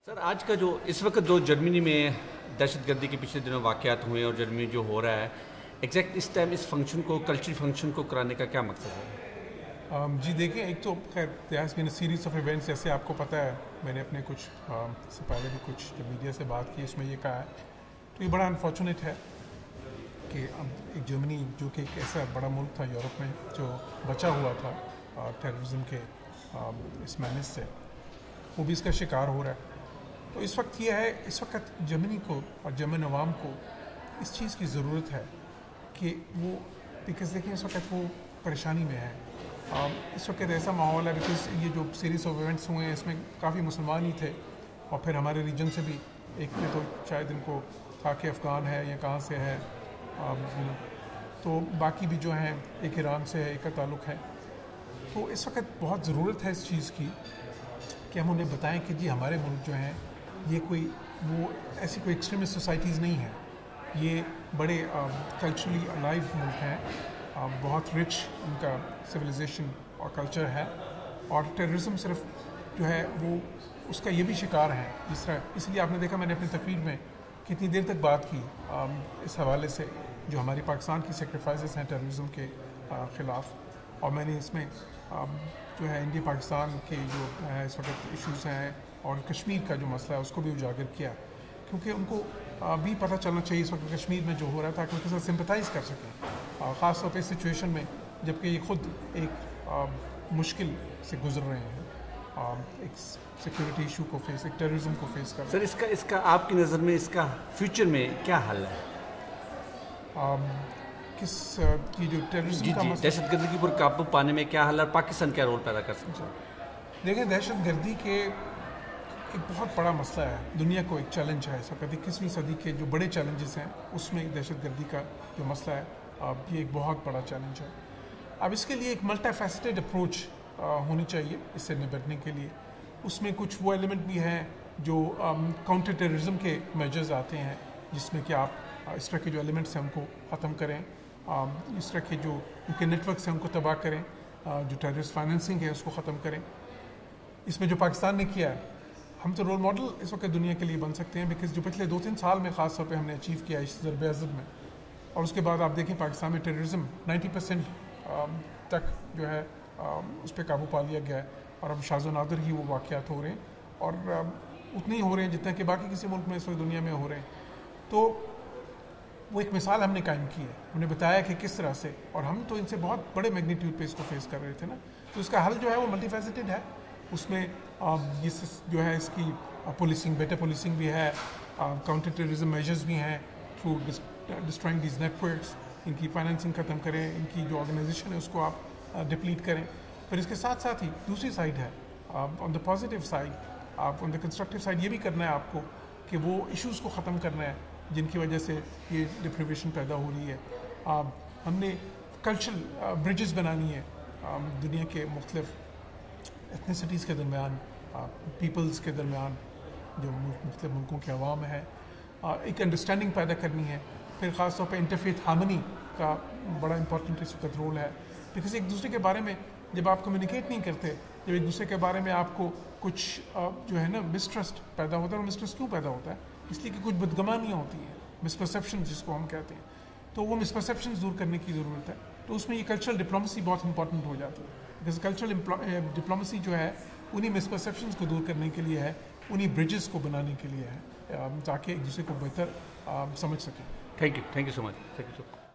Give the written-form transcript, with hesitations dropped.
سر آج کا جو اس وقت جو جرمنی میں دہشت گردی کے پچھلے دنوں واقعات ہوئے ہیں اور جرمنی جو ہو رہا ہے ایگزیکٹ اس ٹائم اس فنکشن کو کلچرل فنکشن کو کرانے کا کیا مقصد ہے؟ جی دیکھیں، ایک تو خیر دیاس میں سیریز آف ایونٹس، جیسے آپ کو پتہ ہے میں نے اپنے کچھ سے پہلے بھی کچھ جب میڈیا سے بات کی اس میں یہ کہا ہے، تو یہ بڑا انفارچونیٹ ہے کہ ایک جرمنی جو کہ ایک ایسا بڑا ملک تھا یورپ میں جو بچا ہوا تھا ٹیررزم کے اس مینس سے، وہ بھی اس کا شکار ہو رہا ہے. تو اس وقت یہ ہے، اس وقت جرمنی کو اور جرمن عوام کو اس چیز کی ضرورت ہے کہ وہ بیکاز دیکھیں اس وقت وہ پریشانی میں ہے. اس وقت ایسا ماحول ہے بیکاز یہ جو سیریز آف ایونٹس ہوئے ہیں اس میں کافی مسلمان ہی تھے، اور پھر ہمارے ریجن سے بھی ایک میں تو شاید ان کو تھا کہ افغان ہے یا کہاں سے ہے، تو باقی بھی جو ہیں ایک ایران سے ہے، ایک کا تعلق ہے. تو اس وقت بہت ضرورت ہے اس چیز کی کہ ہم انہیں بتائیں کہ جی ہمارے ملک جو ہیں یہ کوئی وہ ایسی کوئی ایکسٹریمسٹ سوسائٹیز نہیں ہیں، یہ بڑے کلچرلی الائیو ملک ہیں، بہت رچ ان کا سویلائزیشن اور کلچر ہے، اور ٹیررزم صرف جو ہے وہ اس کا یہ بھی شکار ہے. جس طرح اس لیے آپ نے دیکھا میں نے اپنی تقریر میں کتنی دیر تک بات کی اس حوالے سے جو ہماری پاکستان کی سیکریفائسز ہیں ٹیررزم کے خلاف، اور میں نے اس میں جو ہے انڈیا پاکستان کے جو ہے اس وقت ایشوز ہیں اور کشمیر کا جو مسئلہ ہے اس کو بھی اجاگر کیا، کیونکہ ان کو بھی پتہ چلنا چاہیے اس وقت کشمیر میں جو ہو رہا تھا کہ ان کے ساتھ سمپتھائز کر سکیں، خاص طور پہ اس سچویشن میں جب کہ یہ خود ایک مشکل سے گزر رہے ہیں، ایک سیکورٹی ایشو کو فیس، ایک ٹیررزم کو فیس کر رہے ہیں. سر اس کا آپ کی نظر میں اس کا فیوچر میں کیا حل ہے؟ کس کی جو ٹیررزم کا مسئلہ، دہشت گردی کے پر قابو پانے میں کیا حل ہے اور پاکستان کیا رول پیدا کر سکتا ہے؟ دیکھیں دہشت گردی کے ایک بہت بڑا مسئلہ ہے، دنیا کو ایک چیلنج ہے اس وقت 21ویں صدی کے جو بڑے چیلنجز ہیں اس میں دہشت گردی کا جو مسئلہ ہے یہ ایک بہت بڑا چیلنج ہے. اب اس کے لیے ایک ملٹی فیسٹڈ اپروچ ہونی چاہیے اس سے نپٹنے کے لیے. اس میں کچھ وہ ایلیمنٹ بھی ہیں جو کاؤنٹر ٹیررزم کے میجرز آتے ہیں، جس میں کہ آپ اس طرح کے جو ایلیمنٹس ہیں ان کو ختم کریں، اس طرح کے جو ان کے نیٹ ورکس ہیں ان کو تباہ کریں، جو ٹیررسٹ فائننسنگ ہے اس کو ختم کریں. اس میں جو پاکستان نے کیا ہے، ہم تو رول ماڈل اس وقت دنیا کے لیے بن سکتے ہیں، بیکاز جو پچھلے 2-3 سال میں خاص طور پہ ہم نے اچیو کیا اس ضرب عضب میں، اور اس کے بعد آپ دیکھیں پاکستان میں ٹیررزم 90% تک جو ہے اس پہ قابو پا لیا گیا ہے، اور اب شاذ و نادر ہی وہ واقعات ہو رہے ہیں، اور اتنے ہی ہو رہے ہیں جتنا کہ باقی کسی ملک میں اس وقت دنیا میں ہو رہے ہیں. تو وہ ایک مثال ہم نے قائم کی ہے، ہم نے بتایا کہ کس طرح سے، اور ہم تو ان سے بہت بڑے میگنیٹیوڈ پہ اس کو فیس کر رہے تھے نا. تو اس کا حل جو ہے وہ ملٹی فیسٹڈ ہے. اس میں یہ جو ہے اس کی پولیسنگ، بیٹر پولیسنگ بھی ہے، کاؤنٹر ٹیررزم میجرز بھی ہیں through destroying these network, ان کی فائننسنگ ختم کریں، ان کی جو آرگنائزیشن ہے اس کو آپ ڈپلیٹ کریں. پھر اس کے ساتھ ساتھ ہی دوسری سائڈ ہے آن دا پازیٹیو سائڈ، آپ آن دا کنسٹرکٹیو سائڈ یہ بھی کرنا ہے آپ کو کہ وہ ایشوز کو ختم کرنا ہے جن کی وجہ سے یہ ڈپریویشن پیدا ہو رہی ہے. ہم نے کلچرل برجز بنانی ہے دنیا کے مختلف ایتھنیسٹیز کے درمیان، پیپلز کے درمیان، جو مختلف ملکوں کے عوام ہے، ایک انڈرسٹینڈنگ پیدا کرنی ہے. پھر خاص طور پہ انٹرفیتھ ہارمنی کا بڑا امپورٹنٹ اس وقت رول ہے، بیکاز ایک دوسرے کے بارے میں جب آپ کمیونیکیٹ نہیں کرتے، جب ایک دوسرے کے بارے میں آپ کو کچھ جو ہے نا مسٹرسٹ پیدا ہوتا ہے، اور مسٹرسٹ کیوں پیدا ہوتا ہے؟ اس لیے کہ کچھ بدگمانیاں ہوتی ہیں، مسپرسیپشن جس کو ہم کہتے ہیں. تو وہ مسپرسیپشنز دور کرنے کی ضرورت ہے. تو اس میں یہ کلچرل ڈپلومسی بہت امپورٹنٹ ہو جاتی ہے، بیکاز کلچرل ڈپلومسی جو ہے انہی مسپرسیپشنز کو دور کرنے کے لیے ہے، انہی برجز کو بنانے کے لیے ہے، تاکہ ایک دوسرے کو بہتر سمجھ سکیں. Thank you so much.